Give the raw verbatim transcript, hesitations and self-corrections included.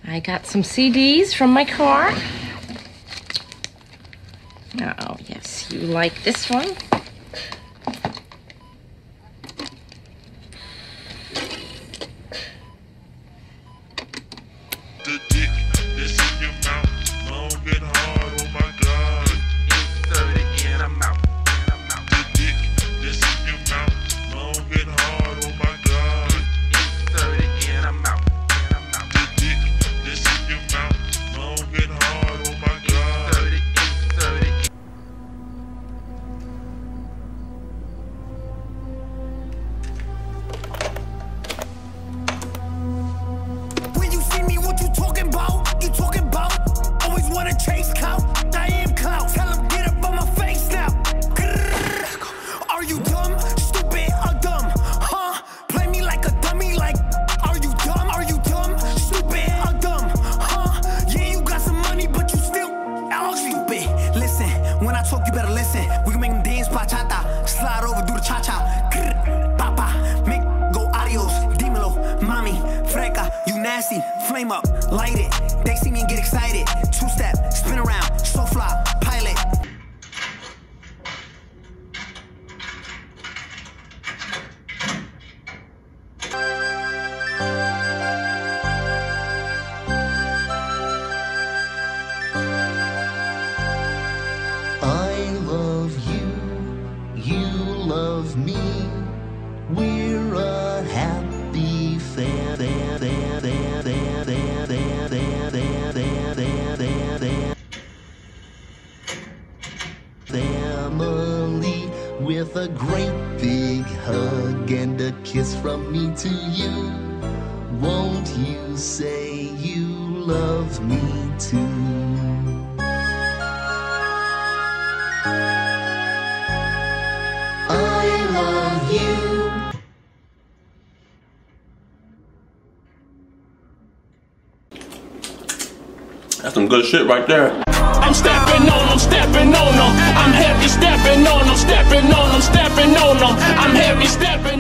I got some C Ds from my car. Oh, yes, you like this one. The dick that's in your mouth, long and hard, oh my God. Insert it and I'm out, and I'm out. The dick that's in your mouth, long and hard, oh my God. Insert it and I'm out, and I'm out. The dick that's in your mouth, long and hard, oh my God. Insert it, insert it. When you see me, what you talking about? You talking about? Always wanna chase clout. I am clout. Tell him get up on my face now. Are you dumb, stupid, or dumb? Huh? Play me like a dummy, like. Are you dumb? Are you dumb, stupid, or dumb? Huh? Yeah, you got some money, but you still all stupid. Listen, when I talk, you better listen. We can make them dance bachata, slide over, do the cha cha. Papa, make go adios, dímelo, mami, freca, you nasty, flame up, light it. They see me and get excited. Two step, spin around, so fly, pilot. I love you, you love me. We're a happy fa- fa- fa- fa- fa- fa- fa- fa- family, with a great big hug and a kiss from me to you. Won't you say you love me too? I love you. That's some good shit right there. I'm stepping on them, stepping on them. I'm heavy stepping on them, stepping on them, stepping on them. I'm heavy stepping.